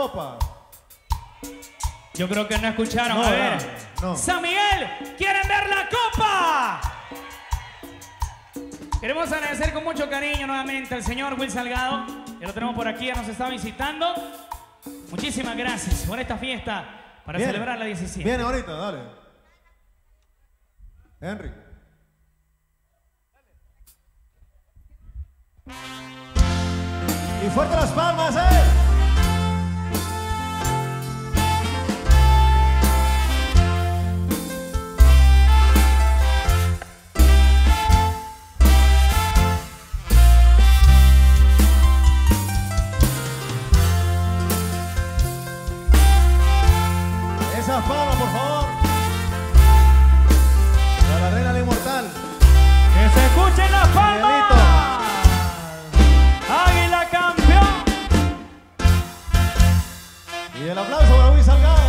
copa. Yo creo que no escucharon. No, a ver. no. San Miguel, ¿quieren ver la copa? Queremos agradecer con mucho cariño nuevamente al señor Will Salgado, que lo tenemos por aquí, ya nos está visitando. Muchísimas gracias por esta fiesta para celebrar la 17. Viene ahorita, dale. Henry. Y fuerte las palmas, Esas palmas, por favor. Para la reina la inmortal. ¡Que se escuchen las palmas! ¡Águila campeón! Y el aplauso para Luis Salgado.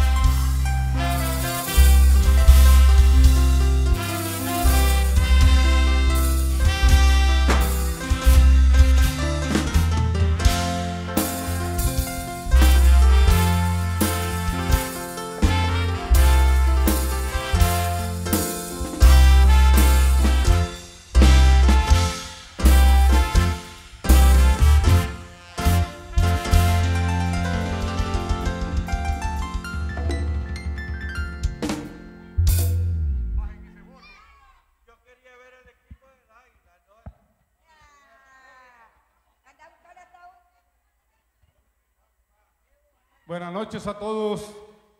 Buenas noches a todos.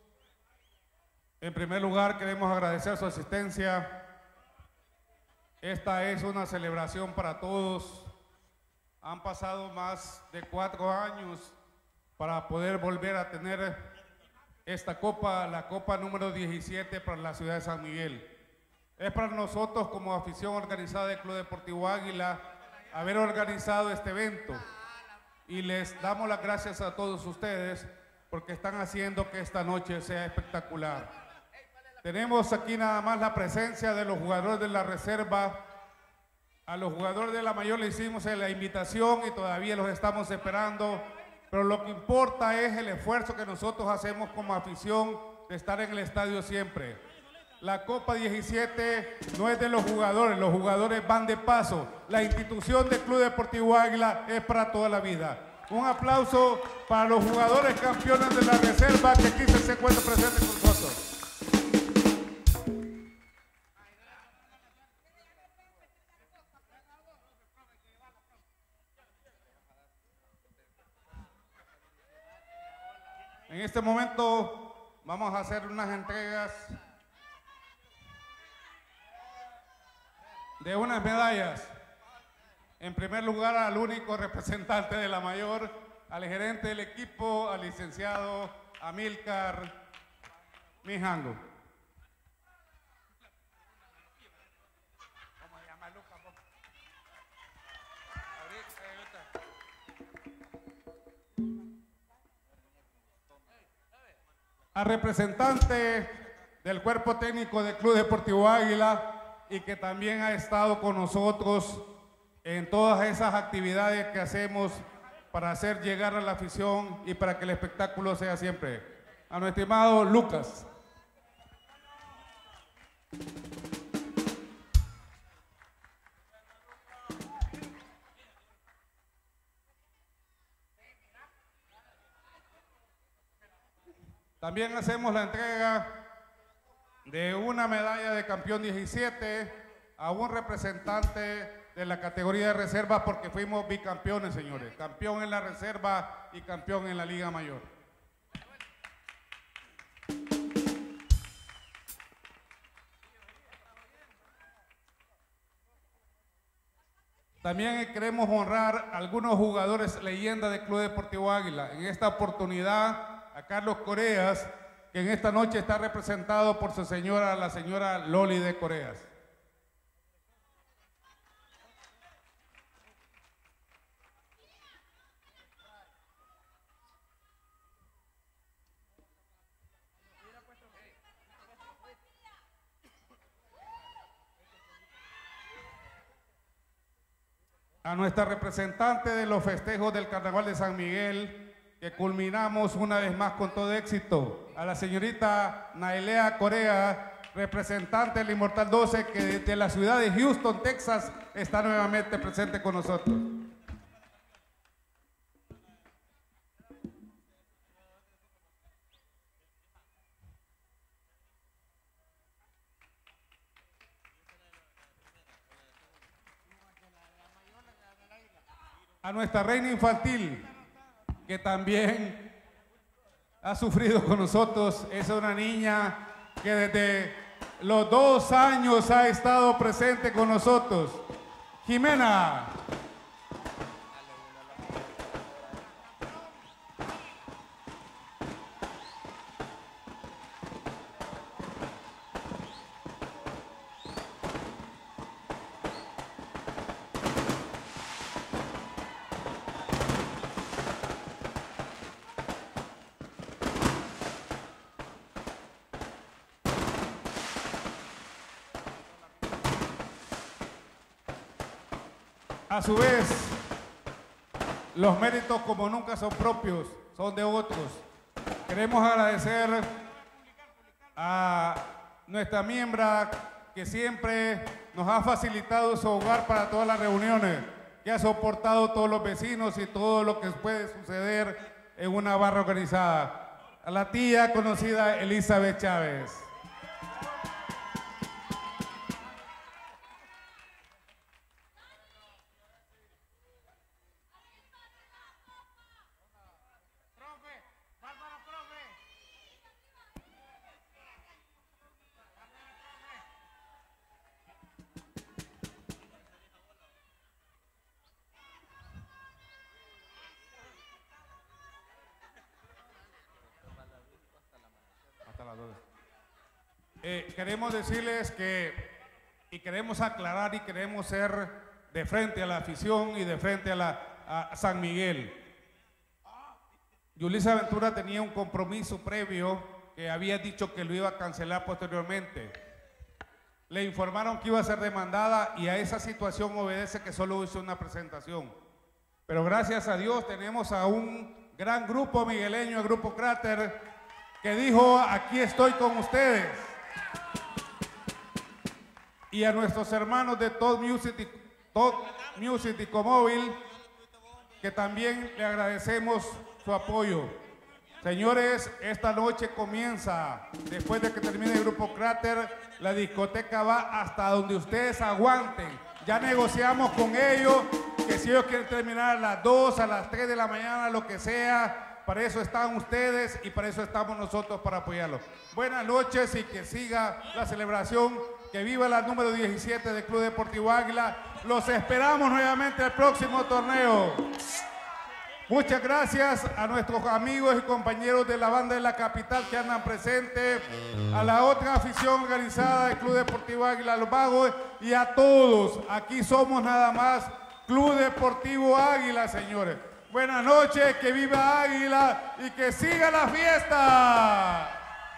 En primer lugar, queremos agradecer su asistencia. Esta es una celebración para todos. Han pasado más de 4 años para poder volver a tener esta copa, la copa número 17 para la ciudad de San Miguel. Es para nosotros como afición organizada del Club Deportivo Águila haber organizado este evento. Y les damos las gracias a todos ustedes porque están haciendo que esta noche sea espectacular. Tenemos aquí nada más la presencia de los jugadores de la reserva. A los jugadores de la mayor le hicimos la invitación y todavía los estamos esperando, pero lo que importa es el esfuerzo que nosotros hacemos como afición de estar en el estadio siempre. La Copa 17 no es de los jugadores van de paso. La institución del Club Deportivo Águila es para toda la vida. Un aplauso para los jugadores campeones de la reserva que aquí se encuentran presentes con nosotros. En este momento vamos a hacer unas entregas de unas medallas. En primer lugar, al único representante de la mayor, al gerente del equipo, al licenciado Amílcar Mijango. Al representante del cuerpo técnico del Club Deportivo Águila y que también ha estado con nosotros en todas esas actividades que hacemos para hacer llegar a la afición y para que el espectáculo sea siempre. A nuestro estimado Lucas. También hacemos la entrega de una medalla de campeón 17 a un representante de la categoría de reserva porque fuimos bicampeones, señores. Campeón en la reserva y campeón en la Liga Mayor. También queremos honrar a algunos jugadores leyenda del Club Deportivo Águila. En esta oportunidad a Carlos Coreas, que en esta noche está representado por su señora, la señora Loli de Coreas. A nuestra representante de los festejos del Carnaval de San Miguel, que culminamos una vez más con todo éxito. A la señorita Nailea Corea, representante del Inmortal 12, que desde la ciudad de Houston, Texas, está nuevamente presente con nosotros. A nuestra reina infantil, que también ha sufrido con nosotros. Es una niña que desde los 2 años ha estado presente con nosotros. Jimena. A su vez, los méritos como nunca son propios, son de otros. Queremos agradecer a nuestra miembra que siempre nos ha facilitado su hogar para todas las reuniones, que ha soportado todos los vecinos y todo lo que puede suceder en una barra organizada. A la tía conocida Elizabeth Chávez. Queremos decirles que, y queremos aclarar y queremos ser de frente a la afición y de frente a San Miguel. Yulisa Ventura tenía un compromiso previo que había dicho que lo iba a cancelar posteriormente. Le informaron que iba a ser demandada y a esa situación obedece que solo hizo una presentación. Pero gracias a Dios tenemos a un gran grupo migueleño, el Grupo Cráter, que dijo: aquí estoy con ustedes. Y a nuestros hermanos de Top Music y Comóvil, que también le agradecemos su apoyo. Señores, esta noche comienza, después de que termine el Grupo Cráter, la discoteca va hasta donde ustedes aguanten. Ya negociamos con ellos que si ellos quieren terminar a las 2, a las 3 de la mañana, lo que sea, para eso están ustedes y para eso estamos nosotros, para apoyarlos. Buenas noches y que siga la celebración. Que viva la número 17 del Club Deportivo Águila. Los esperamos nuevamente al próximo torneo. Muchas gracias a nuestros amigos y compañeros de la banda de la capital que andan presentes, a la otra afición organizada del Club Deportivo Águila Los Vagos y a todos. Aquí somos nada más Club Deportivo Águila, señores. Buenas noches, que viva Águila y que siga la fiesta.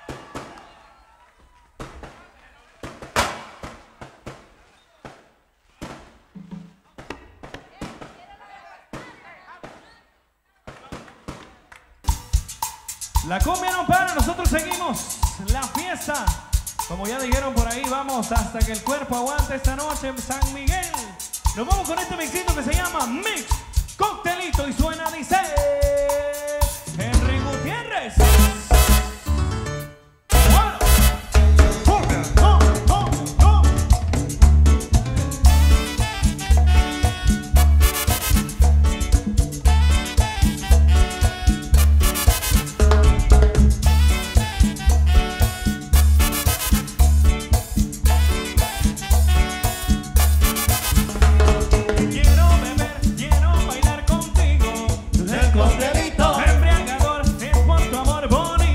La cumbia no para, nosotros seguimos la fiesta. Como ya dijeron por ahí, vamos hasta que el cuerpo aguante esta noche en San Miguel. Nos vamos con este mixito que se llama Mix Coctelito y suena, dice Henry Gutiérrez. Embriagador es por tu amor bonito.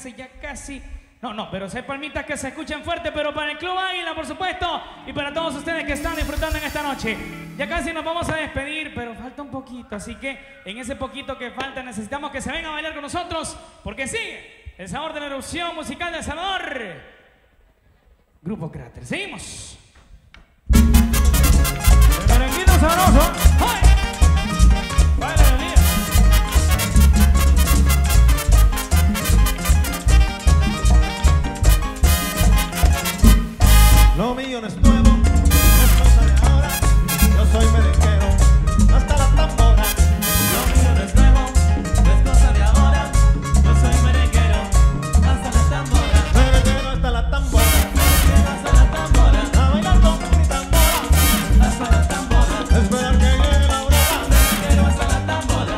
casi. No, pero se palmitas que se escuchen fuerte, pero para el Club Águila, por supuesto, y para todos ustedes que están disfrutando en esta noche. Ya casi nos vamos a despedir, pero falta un poquito, así que en ese poquito que falta necesitamos que se vengan a bailar con nosotros, porque sigue el sabor de la erupción musical de El Salvador. Grupo Cráter, seguimos. El merenguito sabroso. ¡Ay! ¡Baila la vida! Lo mío no es nuevo, no es cosa de ahora. Yo soy merenguero, hasta la tambora. Lo mío no es nuevo, no es cosa de ahora. Yo soy merenguero, hasta la tambora. Merenguero hasta la tambora. Merenguero hasta la tambora. A bailar con mi tambora. Hasta la tambora. Esperar que llegue la aurora. Merenguero hasta la tambora.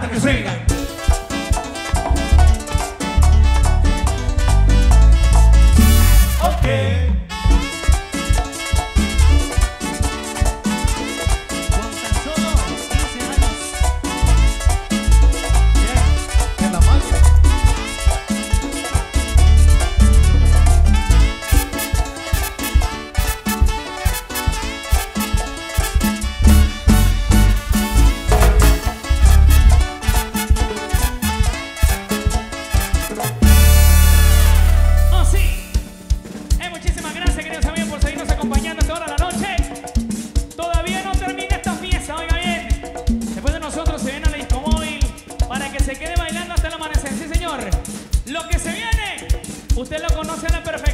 que siga. Ok. Con tan solo 15 años. En la magia. Oh, sí. Muchísimas gracias, queridos amigos, por seguirnos acompañando toda la noche. Todavía no termina esta fiesta, oiga bien. Después de nosotros se viene a la disco móvil para que se quede bailando hasta el amanecer. Sí, señor. Lo que se viene, usted lo conoce a la perfección.